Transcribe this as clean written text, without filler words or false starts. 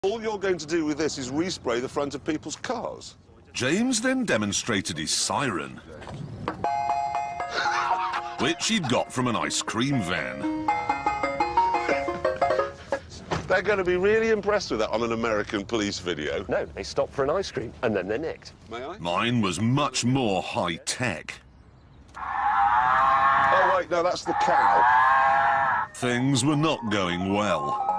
All you're going to do with this is respray the front of people's cars. James then demonstrated his siren, which he'd got from an ice cream van. They're going to be really impressed with that on an American police video. No, they stop for an ice cream and then they're nicked. May I? Mine was much more high-tech. Oh, wait, no, that's the cow. Things were not going well.